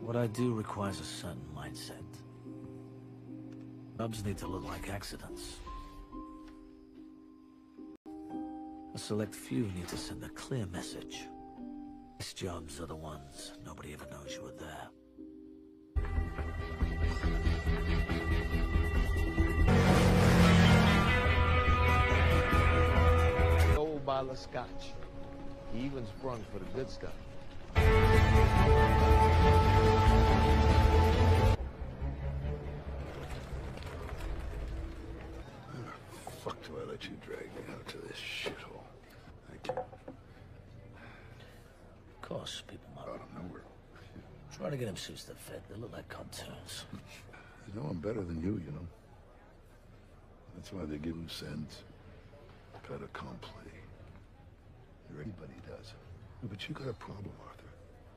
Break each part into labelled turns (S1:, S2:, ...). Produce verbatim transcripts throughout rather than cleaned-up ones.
S1: What I do requires a certain mindset. Jobs need to look like accidents. A select few need to send a clear message. These jobs are the ones nobody ever knows you were there.
S2: Old bottle of scotch. He even sprung for the good stuff.
S3: Fuck do I let you drag me out to this shithole? Thank you.
S1: Of course, people might.
S3: Out of nowhere.
S1: Try to get them suits that fit. They look like cartoons.
S3: You know I'm better than you, you know. That's why they give them sense. Got a complete. Everybody does. But you got a problem, Arthur.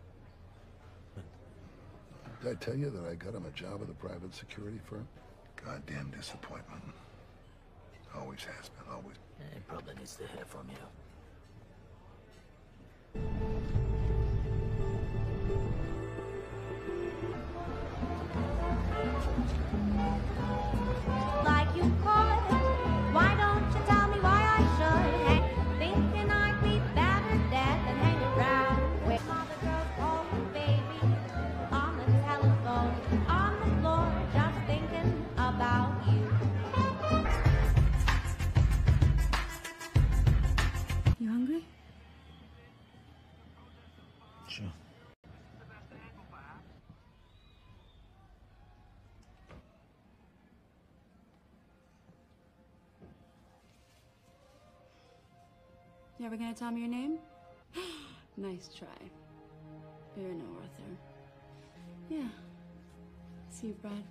S3: Did I tell you that I got him a job at a private security firm? Goddamn disappointment. Always has been, always.
S1: Yeah, he probably needs to hear from you.
S4: Like you could. Why don't you tell me why I should? Hey, thinking I'd be better dead than hang around with mother girl calling baby on the telephone, on the floor, just thinking about you.
S5: You hungry?
S1: Sure.
S5: You ever gonna tell me your name? Nice try. You're no Arthur. Yeah. See you, Brad.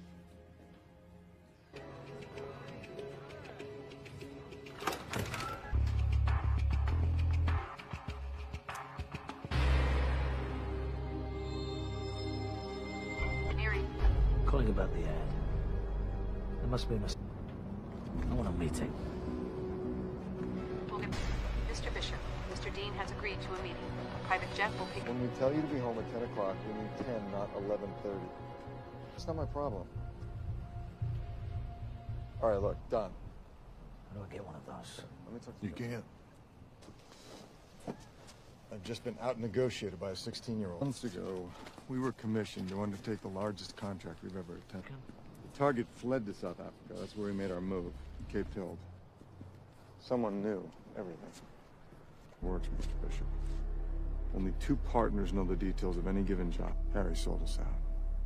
S1: Calling about the ad. There must be a mistake. I want a meeting.
S6: Mister Bishop, Mister Dean has agreed to a meeting. A private jet will pick...
S7: When we tell you to be home at ten o'clock, we need ten, not eleven thirty. It's not my problem. All right, look, done.
S1: How do I get one of those?
S7: Let me talk to
S3: You
S7: you.
S3: can't.
S7: I've just been out-negotiated by a sixteen-year-old. Months ago, we were commissioned to undertake the largest contract we've ever attempted. The target fled to South Africa. That's where we made our move, Cape Hild. Someone knew everything. Works, Mister Bishop. Only two partners know the details of any given job. Harry sold us out.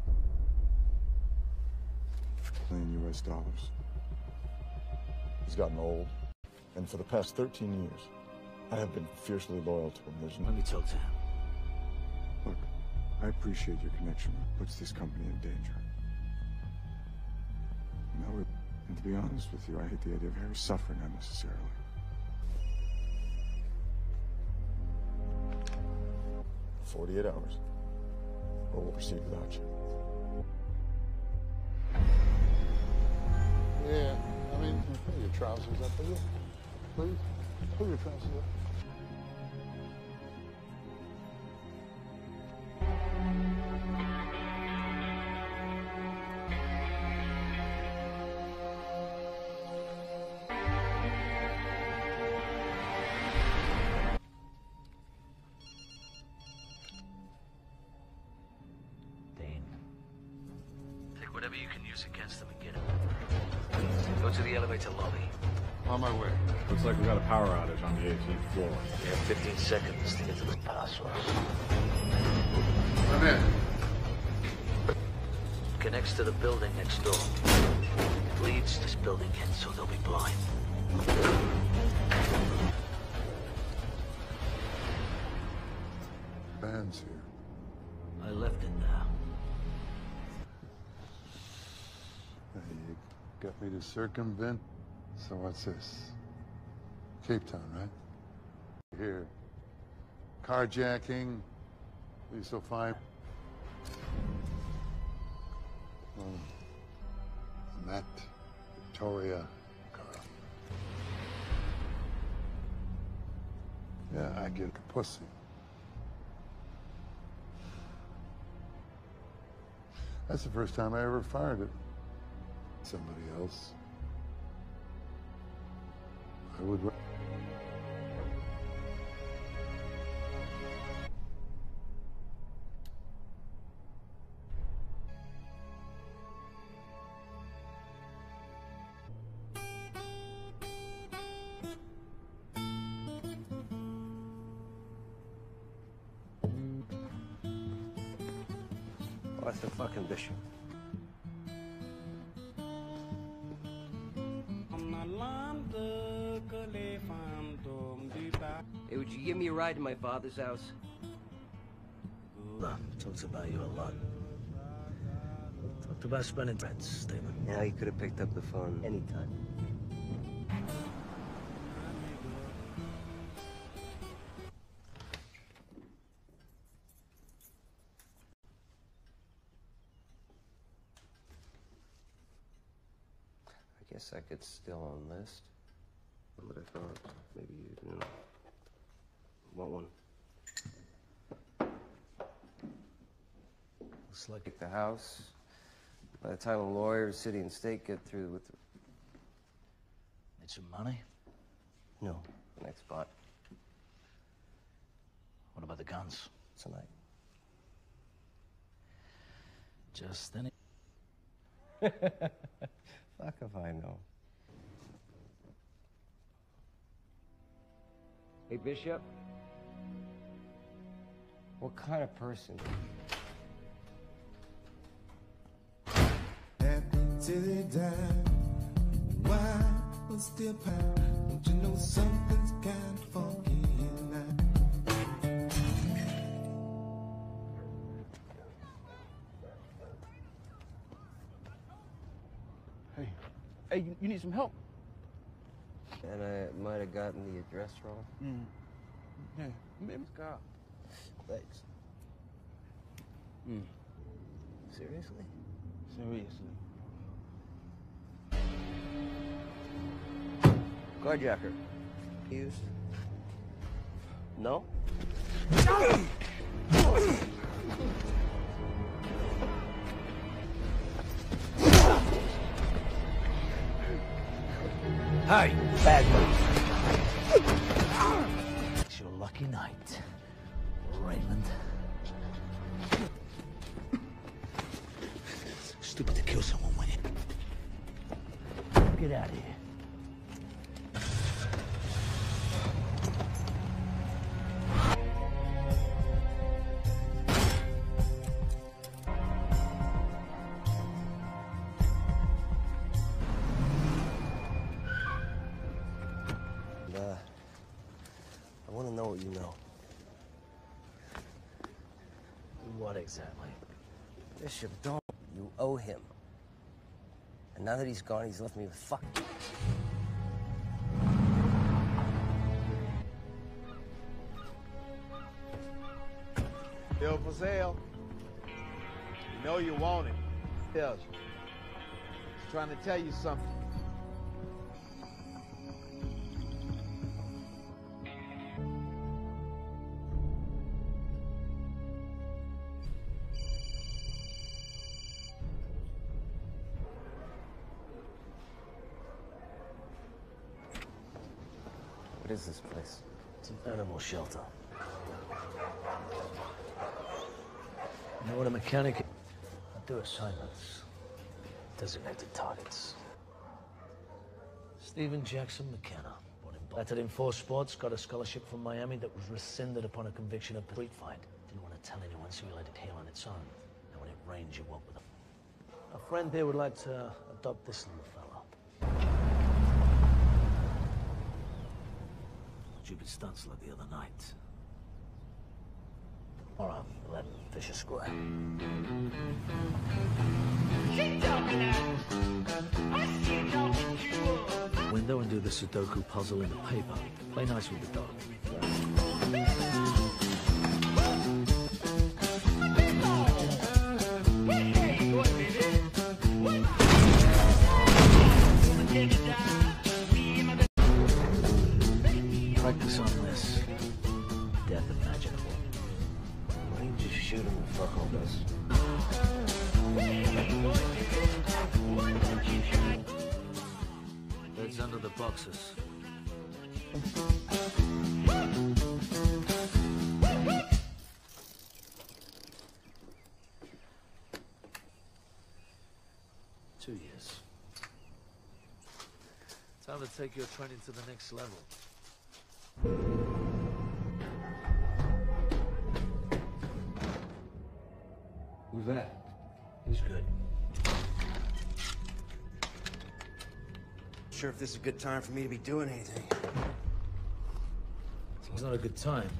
S7: Million U S dollars. He's gotten old. And for the past thirteen years, I have been fiercely loyal to him. There's no...
S1: Let me talk to him.
S7: Look, I appreciate your connection. It puts this company in danger. No, it... and to be honest with you, I hate the idea of Harry suffering unnecessarily. Forty-eight hours, or we'll proceed without you.
S3: Yeah, I mean, pull your trousers up, will you? Please? Pull your trousers up.
S1: Dean. Take whatever you can use against them and get it. Go to the elevator lobby.
S3: On my way.
S8: Looks like we got a power outage on the eighteenth floor.
S1: You have fifteen seconds to get to the password.
S3: I'm in.
S1: Connects to the building next door. It leads this building in, so they'll be blind.
S3: Van's here.
S1: I left it there.
S3: You got me to circumvent? So what's this? Cape Town, right? Here. Carjacking. Lisa Fine. Well, Matt, Victoria, Carl. Yeah, I get a pussy. That's the first time I ever fired it. Somebody else, I would...
S9: Arthur fucking Bishop. Hey, would you give me a ride to my father's house?
S1: No, talks about you a lot. Talked about spending rent, Stephen.
S9: Yeah, he could have picked up the phone anytime. I guess I could still enlist. But I thought maybe you, you know, want one. Looks like the house. By the time the lawyers, city and state get through with the...
S1: Need some money?
S9: No, the next spot.
S1: What about the guns?
S9: Tonight.
S1: Just any...
S9: Fuck if I know. Hey, Bishop. What kind of person?
S10: Till they die, why was still power? Don't you know something's kind of funky in that?
S11: Hey, hey, you, you need some help?
S9: And I might have gotten the address wrong.
S11: Mm. Yeah, maybe Scott.
S9: Thanks.
S11: Mm.
S9: Seriously?
S11: Seriously.
S9: Carjacker. Used? No?
S1: Hey! Bad move. It's your lucky night, Raymond. Stupid to kill someone when you... Get out of here.
S9: I want to know what you know.
S1: What exactly?
S9: Bishop, don't. You owe him. And now that he's gone, he's left me with fuck.
S2: Bill for sale. You know you want it. Tells you. He's trying to tell you something.
S9: What is this place?
S1: It's an animal shelter. You know what a mechanic is? I do assignments. Designated targets. Stephen Jackson McKenna. Batted in four sports, got a scholarship from Miami that was rescinded upon a conviction of street fight. Didn't want to tell anyone, so he let it heal on its own. And when it rains, you walk with a... A friend here would like to adopt this little fella. Stupid stunts like the other night. All right, eleven, Fisher Square. Window and do the Sudoku puzzle in the paper. Play nice with the dog. Practice on this. Death imaginable.
S9: Why don't you just shoot him and fuck all this?
S1: Heads under the boxes. Two years. Time to take your training to the next level.
S12: Who's that?
S1: He's good.
S13: Sure if this is a good time for me to be doing anything.
S1: It's not a good time.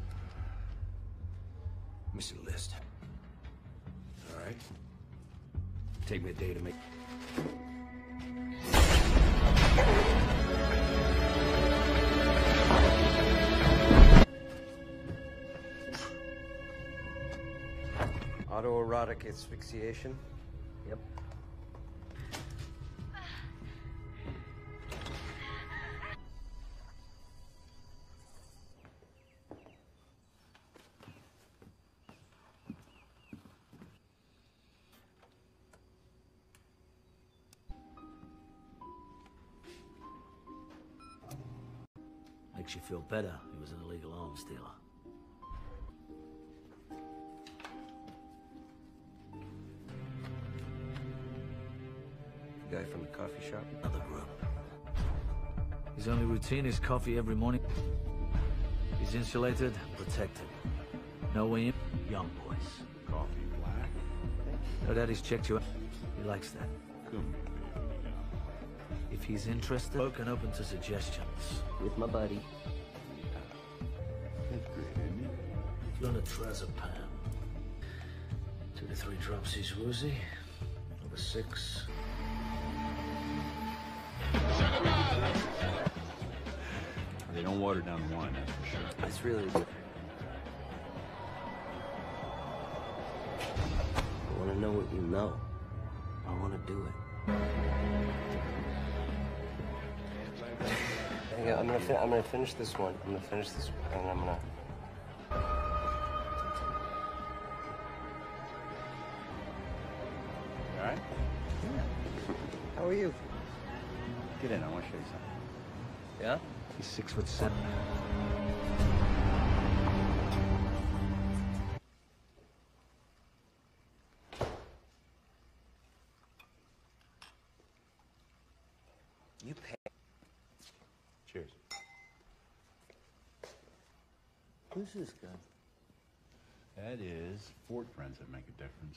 S12: Let me see the list. All right. Take me a day to make...
S13: Autoerotic asphyxiation?
S1: Yep. Makes you feel better. He was an illegal arms dealer.
S13: Guy from the coffee shop?
S1: Another group. His only routine is coffee every morning. He's insulated, protected. No way in, young boys.
S8: Coffee black?
S1: No daddy's checked you out. He likes that.
S8: Good.
S1: If he's interested, and open to suggestions.
S13: With my buddy.
S8: That's great, isn't it?
S1: Flunitrazepam. Two to three drops each woozy. Over six.
S8: They don't water down the wine, that's for sure.
S13: It's really good. I want to know what you know. I want to do it. Hang on, I'm gonna fin I'm gonna finish this one. I'm gonna finish this one, and I'm gonna.
S8: All right?
S13: How are you?
S8: Get in, I want to show you something.
S13: Yeah?
S1: He's six foot seven.
S13: You pay.
S8: Cheers.
S13: Who's this guy?
S8: That is Fort friends that make a difference.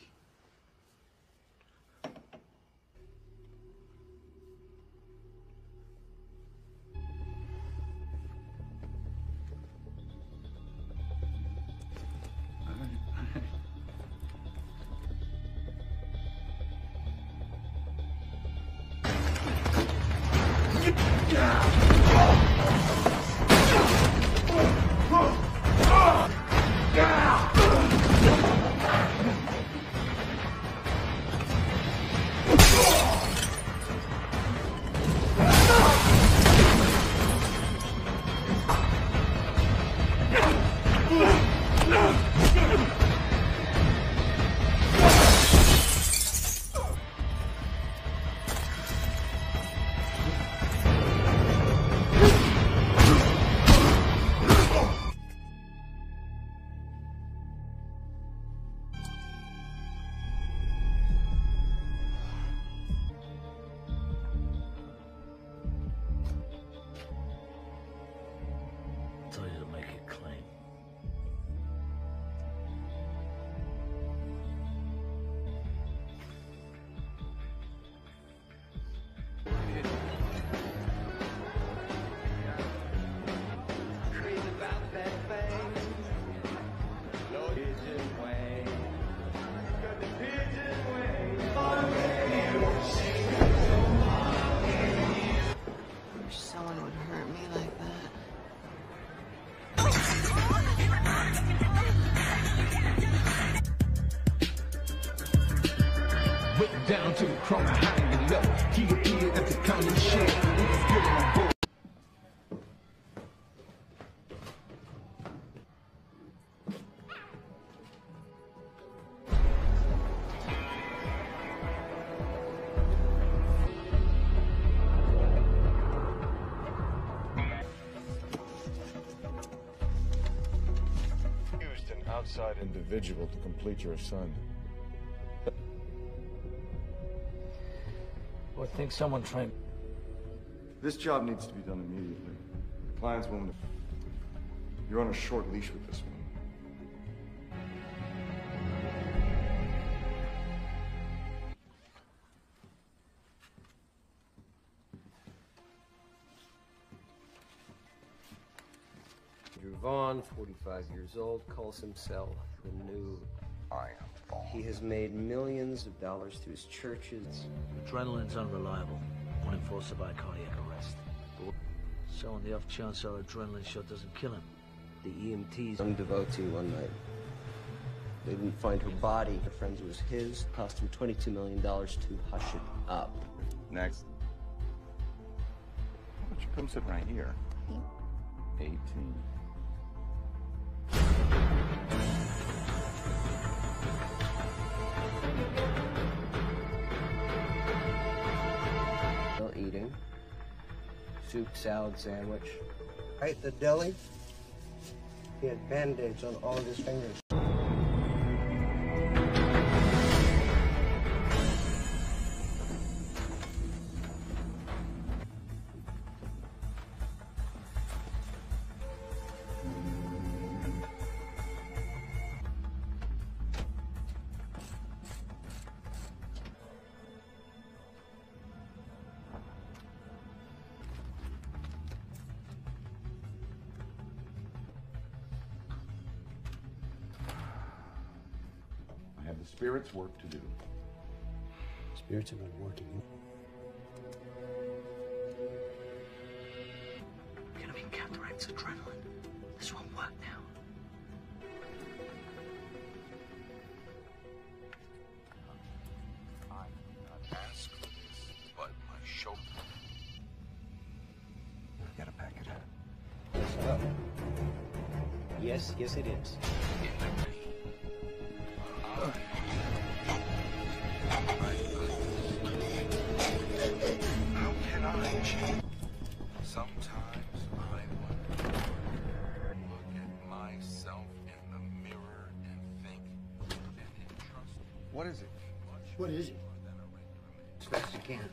S1: Tell you to make it clean.
S14: Wish someone would hurt me like that.
S10: Went down to the corner, hanging low. He appeared at the county sheriff. We was good on board.
S7: outside individual to complete your assignment.
S1: Or think someone trained.
S7: This job needs to be done immediately. The client's willing to... You're on a short leash with this one.
S9: Andrew Vaughn, forty-five years old, calls himself the new I am Vaughn. He has made millions of dollars through his churches.
S1: Adrenaline's unreliable. One enforcer by cardiac arrest. So on the off chance our adrenaline shot doesn't kill him.
S9: The E M Ts some devotee one night. They didn't find her body. Her friend's was his. Cost him twenty-two million dollars to hush it up.
S8: Next. Why don't you come sit right here? eighteen.
S9: Still eating. Soup, salad, sandwich. Right at the deli, he had band-aids on all of his fingers.
S8: I have the spirit's work to do.
S13: Spirits have been working.
S1: Gonna be counteracts adrenaline. This won't work now.
S8: I did not ask for this, but my shoulder.
S12: We gotta pack it up.
S9: Yes, uh, yes, yes, it is.
S8: How can I change? Sometimes I wonder. Look at myself in the mirror and think and entrust.
S2: What is it?
S13: What is it? As fast as you can.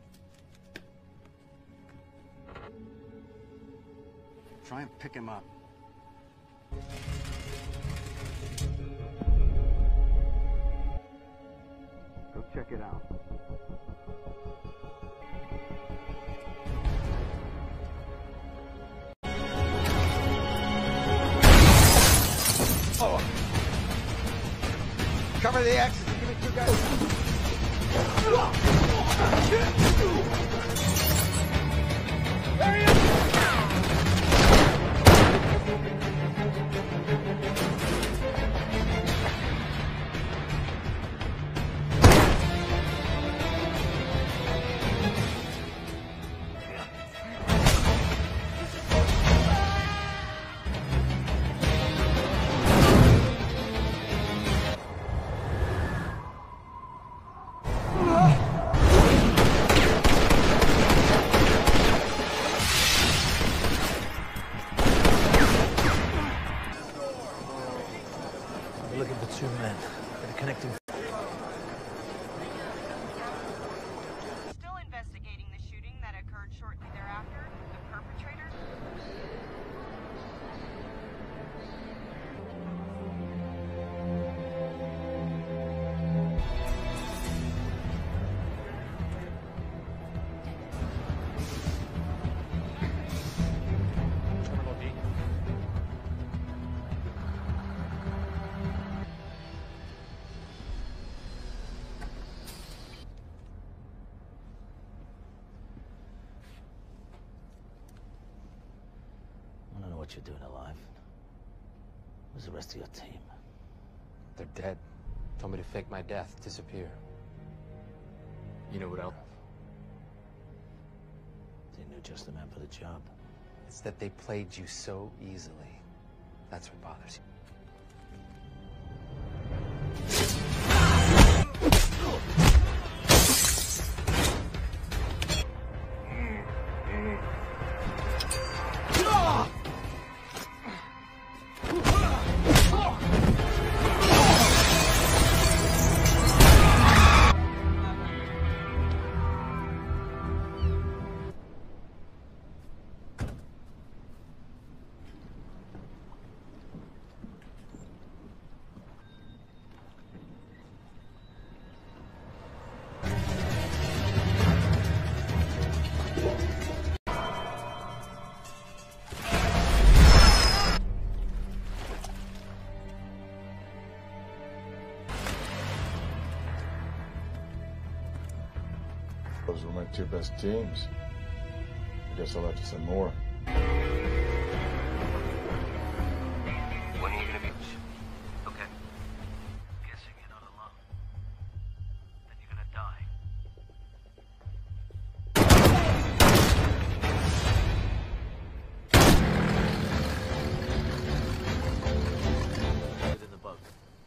S13: Try and pick him up. Go check it out.
S2: Oh. Cover the exit. Give me two guys. There he is.
S1: I'm looking for two men. They're connecting.
S15: Still investigating the shooting that occurred shortly thereafter. The perpetrator.
S1: I don't know what you're doing alive. Where's the rest of your team?
S16: They're dead. Told me to fake my death, disappear. You know what else?
S1: They knew just the man for the job.
S16: It's that they played you so easily. That's what bothers you.
S10: Ah!
S7: Those were my two best teams. I guess I'll have to send more.
S1: When are you gonna be? Okay. Guessing you're not alone. Then you're gonna die. Get in the boat.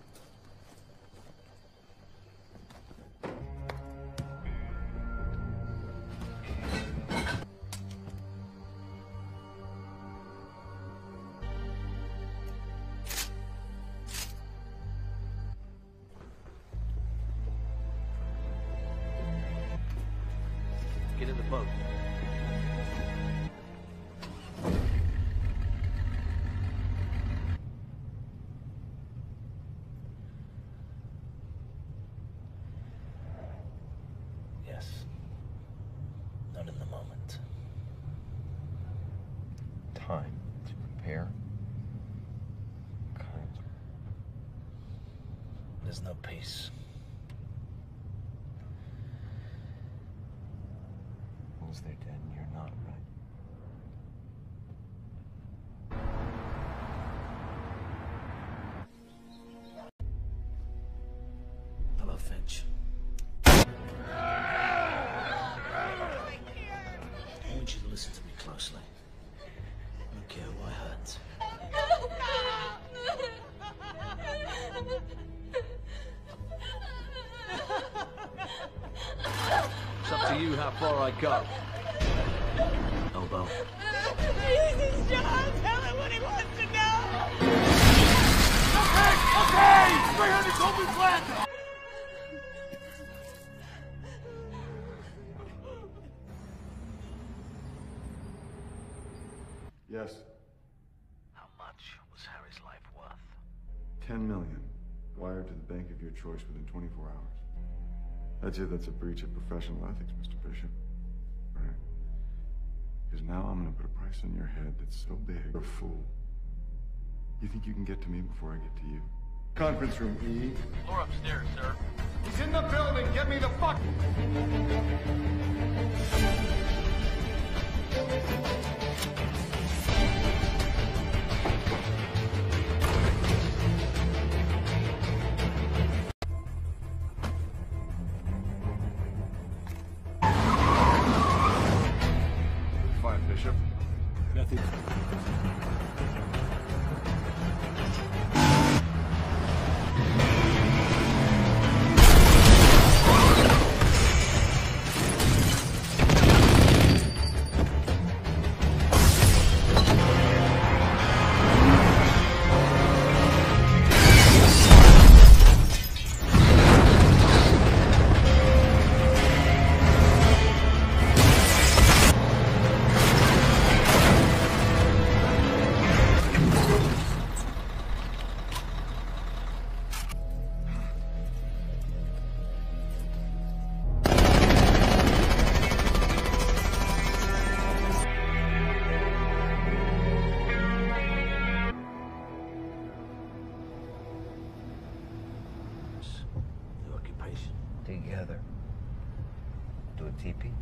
S1: Get in the boat. Yes. Not in the moment.
S9: Time to prepare. Kind.
S1: There's no peace.
S9: They're dead and you're not, right?
S1: Hello, Finch. I want you to listen to me closely. I don't care who I hurt. It's up to you how far I go. Elbow.
S15: Please, John, tell him what he wants to know.
S10: Okay, okay! three hundred Kobe flat!
S7: Yes.
S1: How much was Harry's life worth?
S7: Ten million. Wired to the bank of your choice within twenty-four hours. I'd say that's a breach of professional ethics, Mister Bishop. Right? Because now I'm gonna put a price on your head that's so big, you're a fool. You think you can get to me before I get to you? Conference room E.
S10: Floor upstairs, sir. He's in the building. Get me the fuck.
S7: Fine, Bishop.
S12: Nothing.
S1: The occupation.
S9: Together. Do a teepee?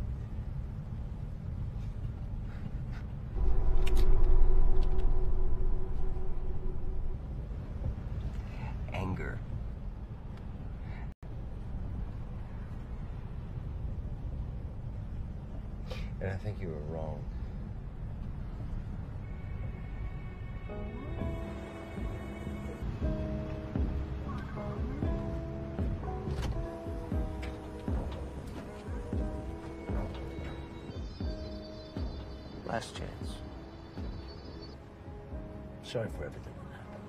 S9: Anger. And I think you were wrong.
S1: Last chance. Sorry for everything that happened.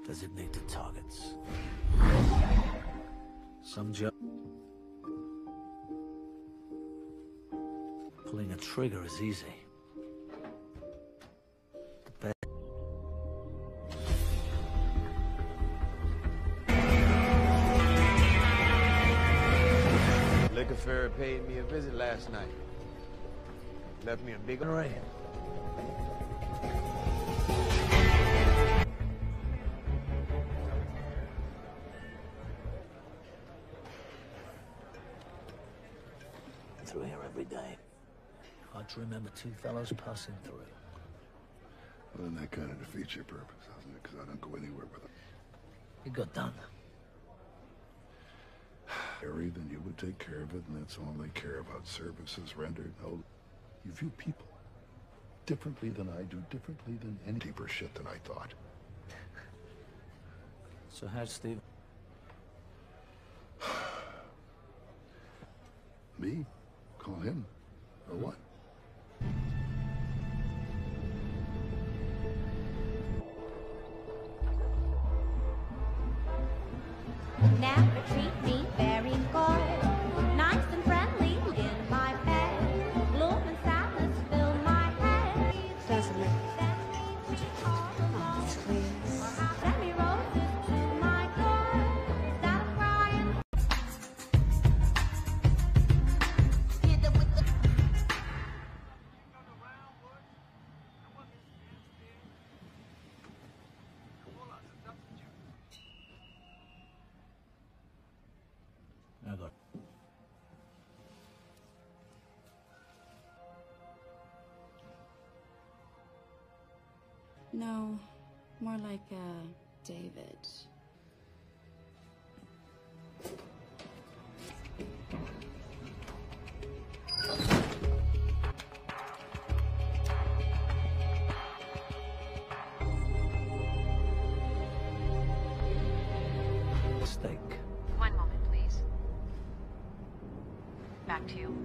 S1: Designated targets. Some job. Pulling a trigger is easy. The best.
S2: Liquor Ferry paid me a visit last night. Left me a big array.
S1: Through here every day. Hard to remember two fellows passing through.
S3: Well, then that kind of defeats your purpose, doesn't it? Because I don't go anywhere with it.
S1: It got done.
S3: Harry, then you would take care of it, and that's all they care about. Services rendered. No, you view people differently than I do, differently than any deeper shit than I thought.
S1: So how's Steve?
S3: Me? Call him? Or what?
S4: Never treat me very good. Nice and friendly in my bed. Gloom and sadness fill my head.
S14: Doesn't it? Oh, please.
S4: Send me roses to my door. Stop crying.
S1: Never.
S5: No, more like uh, David.
S1: Mistake.
S6: One moment, please. Back to you.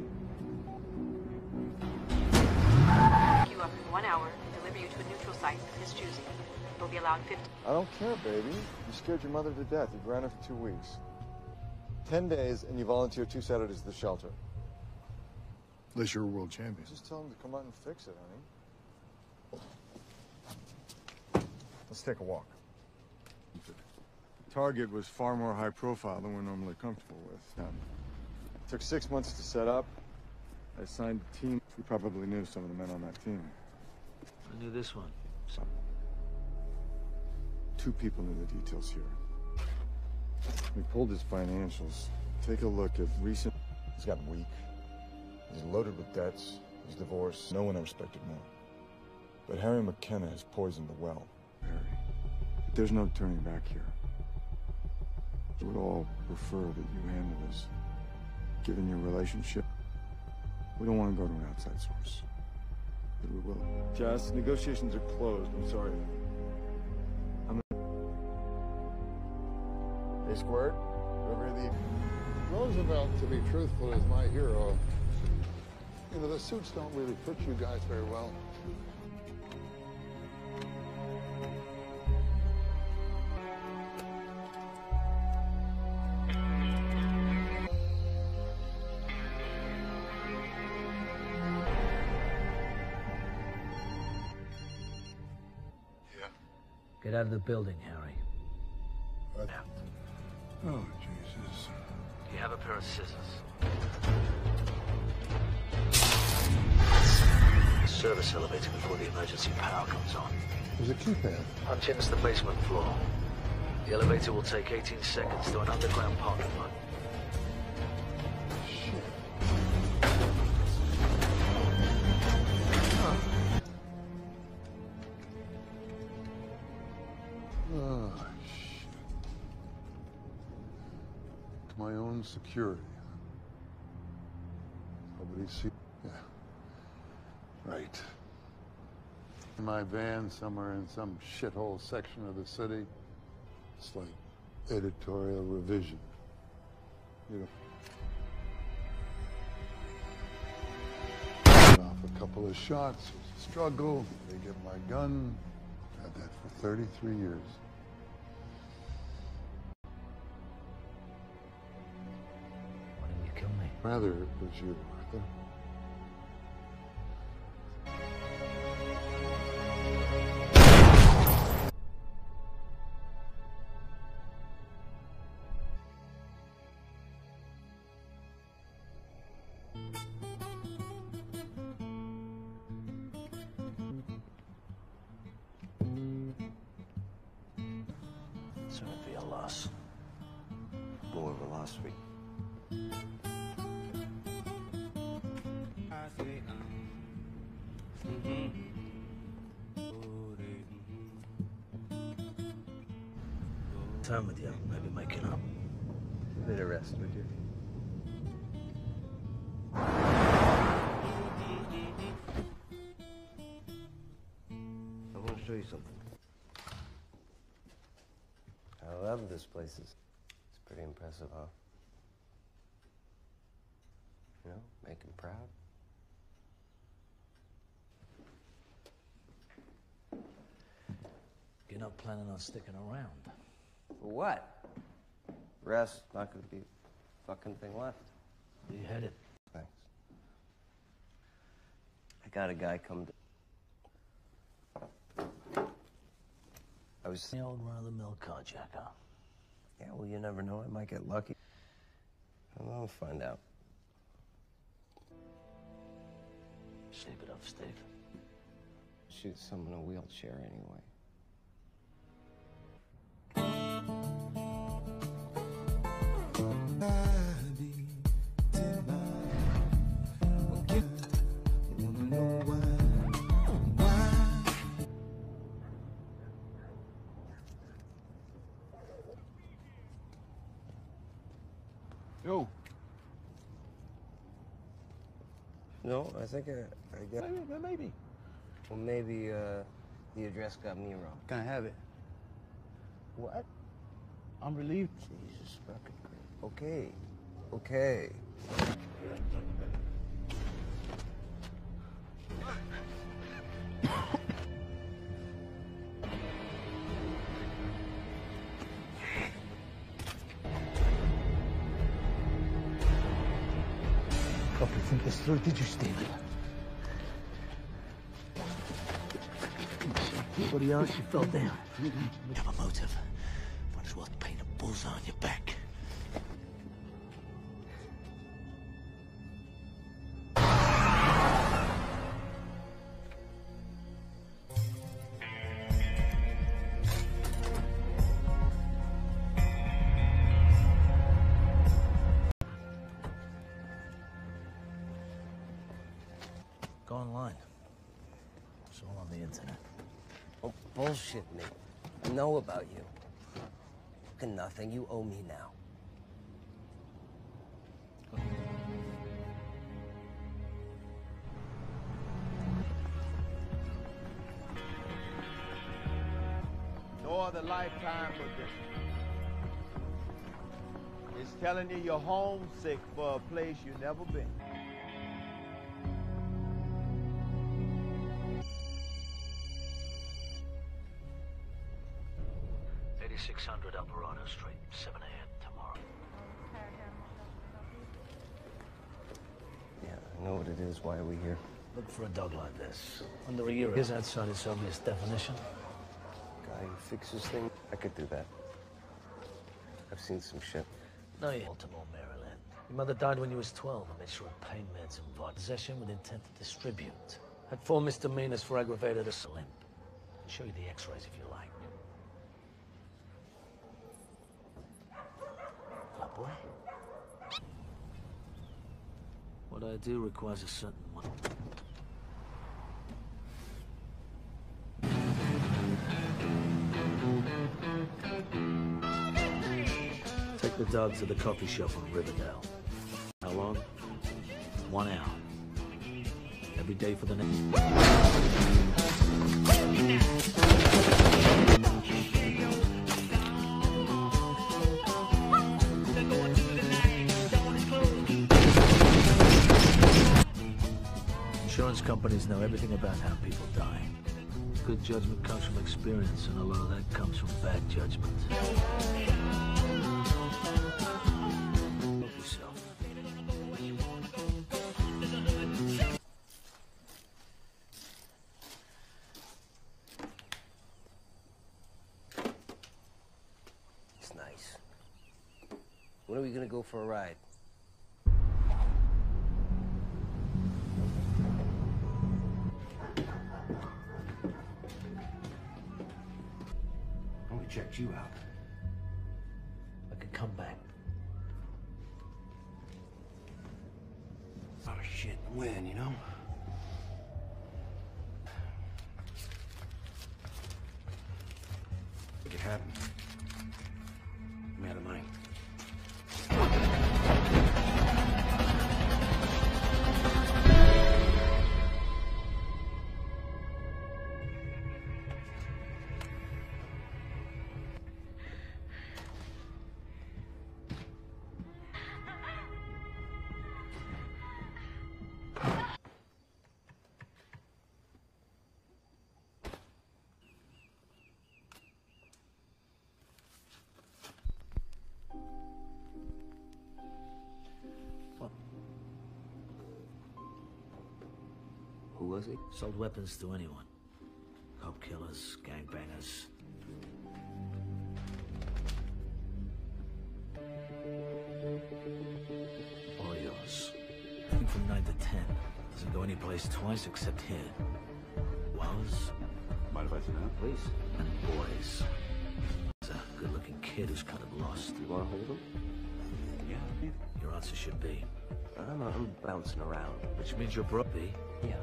S6: Pick you up in one hour and deliver you to a neutral site of his choosing. You'll be allowed fifty.
S7: I don't care, baby. You scared your mother to death. You grounded for two weeks. Ten days, and you volunteer two Saturdays at the shelter.
S3: Unless you're a world champion.
S7: Just tell him to come out and fix it, honey. Let's take a walk. Target was far more high profile than we're normally comfortable with. Um, it took six months to set up. I assigned a team. You probably knew some of the men on that team.
S1: I knew this one.
S7: So, two people knew the details here. We pulled his financials. Take a look at recent... He's gotten weak. He's loaded with debts. He's divorced. No one ever expected more. But Harry McKenna has poisoned the well. Harry. But there's no turning back here. We would all prefer that you handle this. Given your relationship, we don't want to go to an outside source. But we will. Jess, negotiations are closed. I'm sorry. I'm... Hey, Squirt. Over here, the...
S3: Roosevelt, to be truthful, is my hero. You know, the suits don't really fit you guys very well.
S1: Get out of the building, Harry.
S3: What? Oh, Jesus.
S1: You have a pair of scissors. Service elevator before the emergency power comes on.
S3: There's a keypad.
S1: Punch into the basement floor. The elevator will take eighteen seconds to an underground parking lot.
S3: Oh, shit. To my own security. Nobody see... Yeah. Right. In my van somewhere in some shithole section of the city. It's like editorial revision. You know. Off a couple of shots, there's a struggle, they get my gun. Had that for thirty-three years. Rather, it was you, Arthur.
S1: Sorry for your loss.
S13: More of a loss for you.
S1: Time with you, maybe making up.
S9: A bit of rest, would you? I want to show you something. I love this place. It's it's pretty impressive, huh? You know, make him proud.
S1: You're not planning on sticking around.
S9: For what? Rest, not gonna be a fucking thing left.
S1: Where you headed?
S9: Thanks. I got a guy come to... I was...
S1: The old run-of-the-mill carjacker.
S9: Yeah, well, you never know. I might get lucky. I'll find out.
S1: Sleep it up, Steve.
S9: Shoot someone in a wheelchair anyway.
S11: Yo.
S9: No, I think I, I got...
S11: Maybe, maybe.
S9: Well, maybe, uh, the address got me wrong.
S11: Can I have it?
S9: What?
S11: I'm relieved.
S9: Jesus fucking Christ. Okay. Okay.
S1: Hope you think this through, did you, Stephen? What else? You fell down. You have a motive. Might as well paint a bullseye on your back. Go online. It's all on the internet.
S9: Oh, bullshit, Nick. I know about you. Fucking nothing. You owe me now.
S2: No other lifetime but this one. It's telling you you're homesick for a place you've never been.
S1: eighty-six hundred Alvarado Street, seven A M tomorrow.
S9: Yeah, I know what it is. Why are we here?
S1: Look for a dog like this. Under a year, is outside its obvious definition.
S9: Guy who fixes things. I could do that. I've seen some shit.
S1: No, you Baltimore, Maryland. Your mother died when you was twelve. A mixture of pain meds and vodka. Possession with intent to distribute. Had four misdemeanors for aggravated assault. I'll show you the x-rays if you like. Flat boy. What I do requires a certain one. Take the dog to the coffee shop on Riverdale. How long? One hour. Every day for the next... Insurance companies know everything about how people die. Good judgment comes from experience, and a lot of that comes from bad judgment. Help yourself.
S9: When are we gonna go for a ride?
S12: Only checked you out.
S1: I could come back.
S12: Oh shit, when, you know? Make it happen. I'm out of money.
S9: Who was he?
S1: Sold weapons to anyone. Cop killers, gangbangers. All yours. I think from nine to ten. Doesn't go anyplace twice except here. Was.
S12: Mind if I sit down?
S9: Please.
S1: And boys. There's a good-looking kid who's kind of lost.
S9: You want to hold him?
S12: Yeah.
S1: Your answer should be.
S9: I'm, I'm bouncing around.
S1: Which means you're broke, B.
S9: Yeah.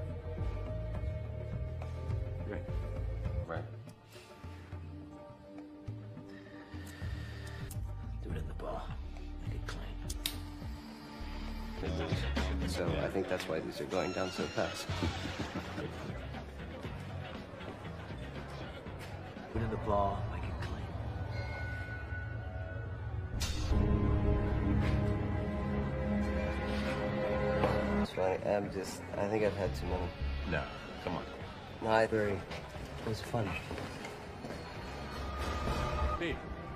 S12: Right.
S9: Right.
S1: Do it in the bar. Make it clean.
S9: Good news. So I think that's why these are going down so fast.
S1: Put it in the bar, make it clean.
S9: It's funny. I'm just. I think I've had too many.
S12: No, come on.
S9: No, I very. It was fun.
S12: Hey.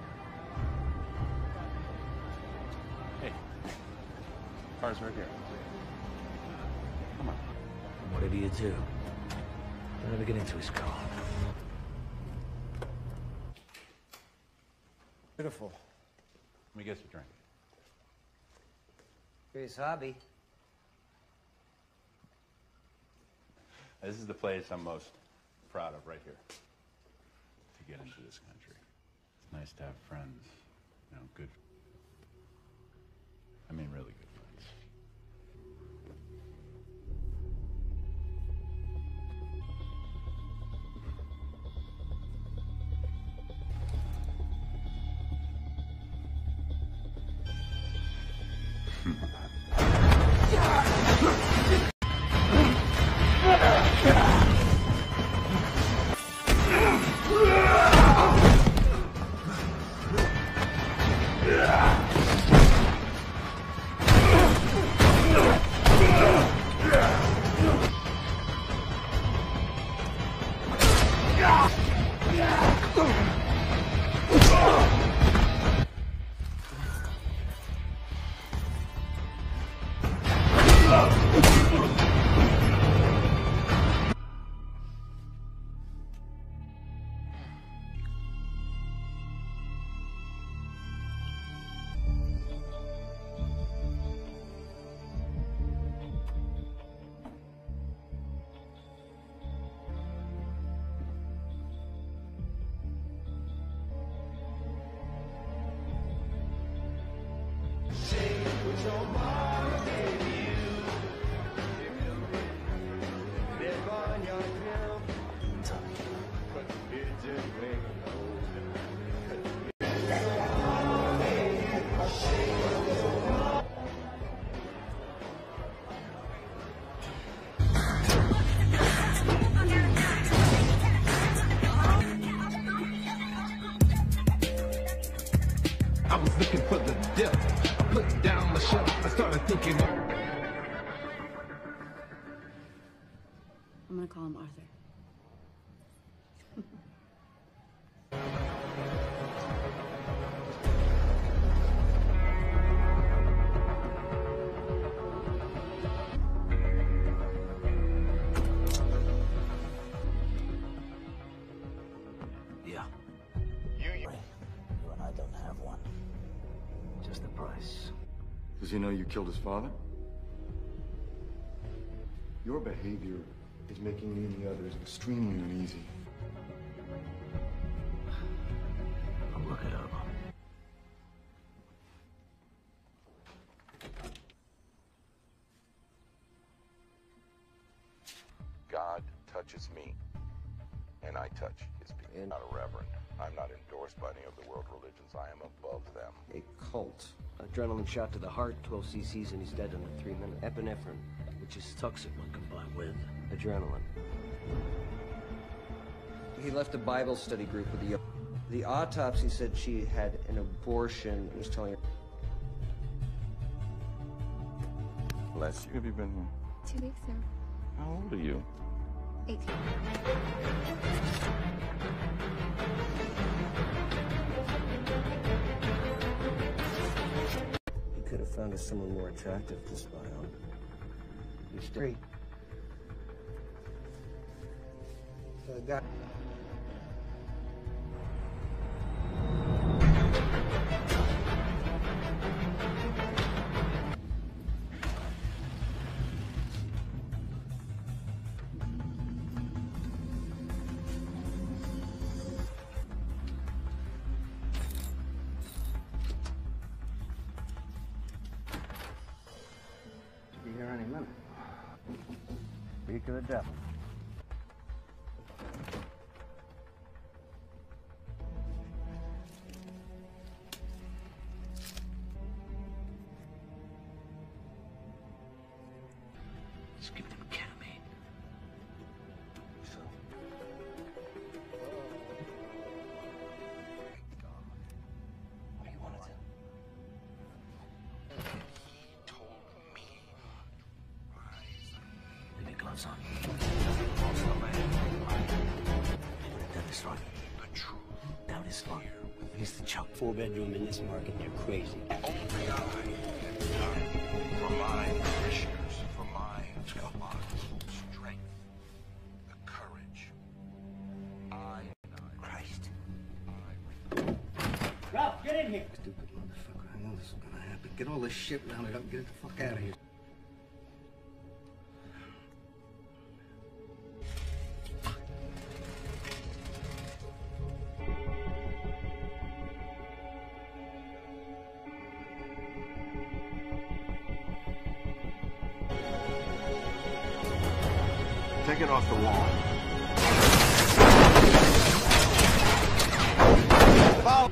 S12: Hey. Car's right here. Come on.
S1: And whatever you do, don't ever get into his car.
S7: Beautiful.
S12: Let me get you a drink.
S9: Here's hobby.
S12: This is the place I'm most proud of right here. To get into this country. It's nice to have friends. You know, good. I mean, really good friends.
S10: I was looking for the devil. I put down my shot. I started thinking.
S5: I'm gonna call him Arthur.
S1: Yeah. You, you. You and I don't have one. Just the price.
S7: Does he know you killed his father? Your behavior is making me and the others extremely uneasy.
S1: I'll look it over.
S8: God touches me, and I touch his people. I'm not a reverend. I'm not endorsed by any of the world religions. I am above them.
S9: A cult. Adrenaline shot to the heart, twelve c c's, and he's dead in three minutes. Epinephrine,
S1: which is toxic when combined with
S9: adrenaline. He left a Bible study group with the... The autopsy said she had an abortion. It was telling her...
S8: Bless you. Have you been here?
S14: Two weeks, sir.
S8: How old are you?
S14: eighteen.
S9: He could have found us someone more attractive to spy on. He's straight. The guy...
S1: Be here any minute. Speak of the devil. Let's give them ketamine. So. What do you want to do? Leave your gloves on. That is fine.
S8: The truth.
S1: That is fine. He's the choke.
S9: Four bedroom in this market, they're crazy.
S8: Only I have done for my parishioners, for my theological strength, the courage. I
S1: Christ.
S9: Ralph, get in here! Stupid motherfucker. I know this is gonna happen. Get all this shit rounded up and get it the fuck out of here.
S2: Take it off the wall. Follow.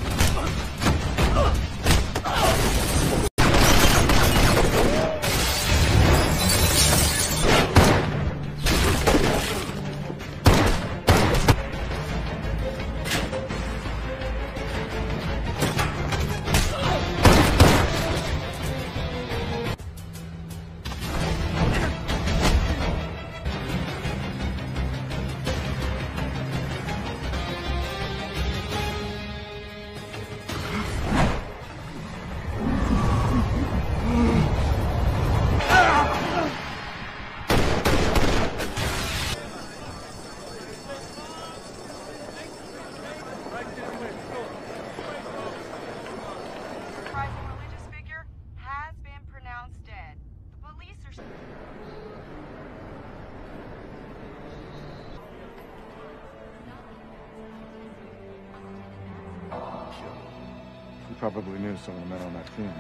S15: Surprising religious figure has been pronounced dead. The police are...
S7: He probably knew some of the men on that team.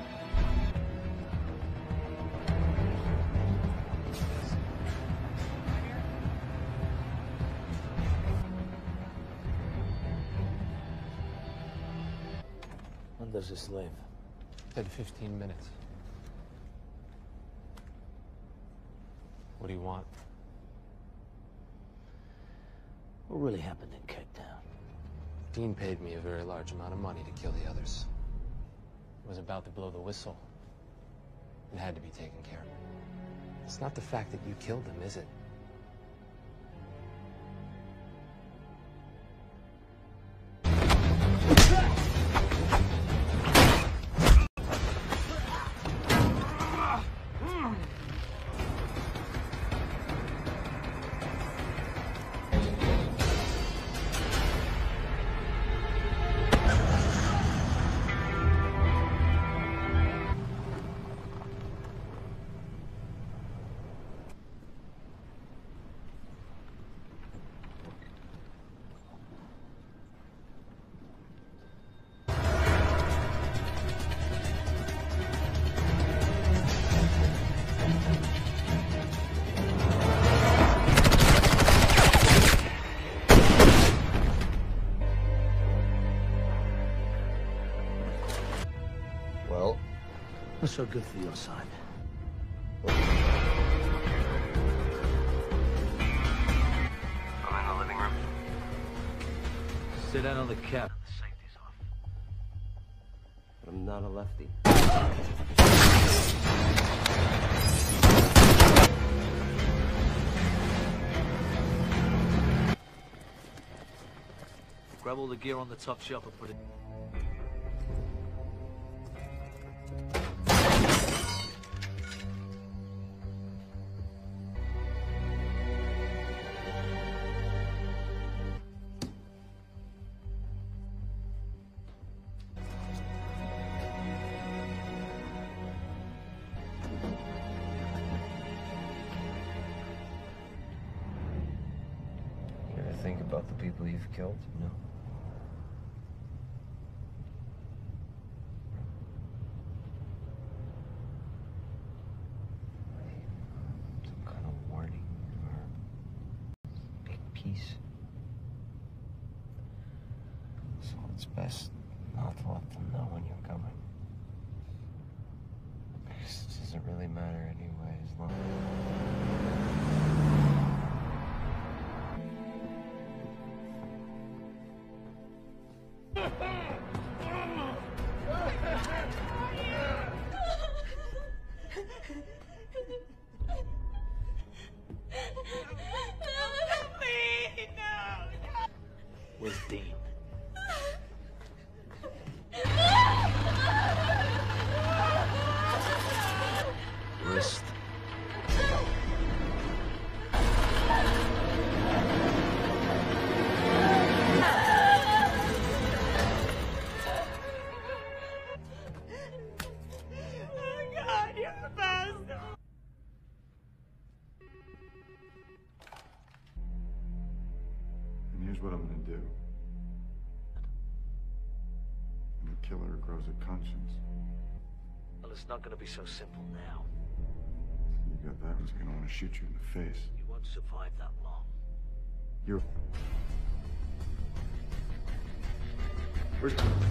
S1: When does this leave?
S16: ten to fifteen minutes. What do you want?
S1: What really happened in Cape Town?
S16: Dean paid me a very large amount of money to kill the others. I was about to blow the whistle. It had to be taken care of. It's not the fact that you killed them, is it?
S1: Not so good for your side.
S9: I'm in the living room.
S1: Sit down on the couch. The safety's off.
S9: But I'm not a lefty.
S1: Grab all the gear on the top shelf and put it...
S9: You ever think about the people you've killed? No. Some kind of warning or big piece. So it's best not to let them know when you're coming. It doesn't really matter anyway, as long
S1: Where's Dean? Wrist.
S10: God, you're a bastard.
S7: And here's what I'm gonna do. And the killer grows a conscience.
S1: Well, it's not gonna be so simple now.
S7: You got that one's gonna want to shoot you in the face.
S1: You won't survive that long.
S7: You're... Where's...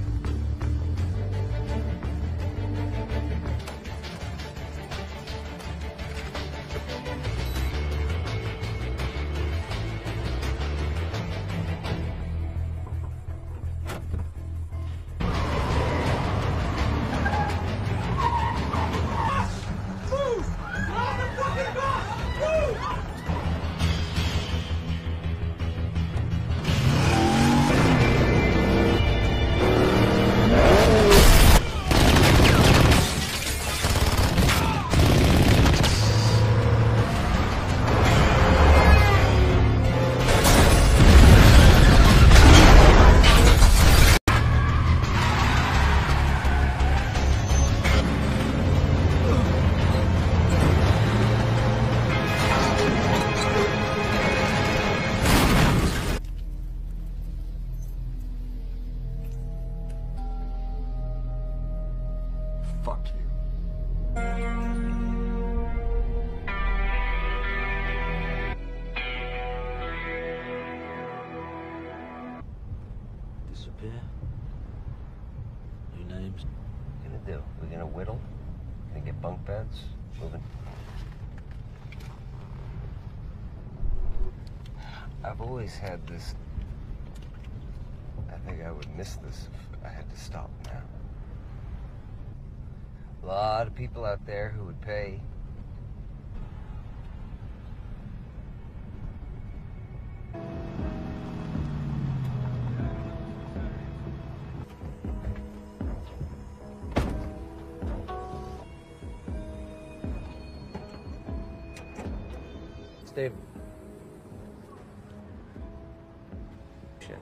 S7: Fuck you.
S1: Disappear. New names.
S9: What are we gonna do? We're gonna whittle? Gonna get bunk beds? Moving. I've always had this. I think I would miss this if I had to stop now. A lot of people out there who would pay.
S1: Steve.
S9: Shit.